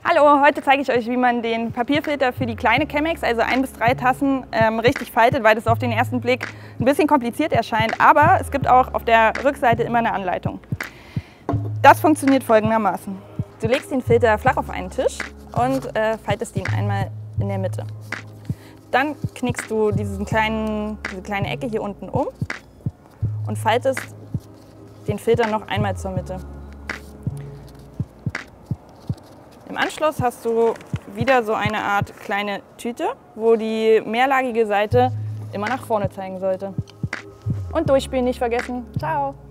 Hallo, heute zeige ich euch, wie man den Papierfilter für die kleine Chemex, also 1 bis 3 Tassen, richtig faltet, weil das auf den ersten Blick ein bisschen kompliziert erscheint. Aber es gibt auch auf der Rückseite immer eine Anleitung. Das funktioniert folgendermaßen. Du legst den Filter flach auf einen Tisch und faltest ihn einmal in der Mitte. Dann knickst du diese kleine Ecke hier unten um und faltest den Filter noch einmal zur Mitte. Im Anschluss hast du wieder so eine Art kleine Tüte, wo die mehrlagige Seite immer nach vorne zeigen sollte. Und durchspülen nicht vergessen. Ciao!